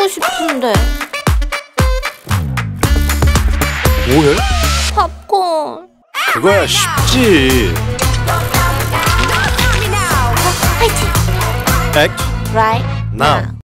먹고 싶은데. 뭐해? 팝콘. 그거야 쉽지. 화이팅! Act Right now. now.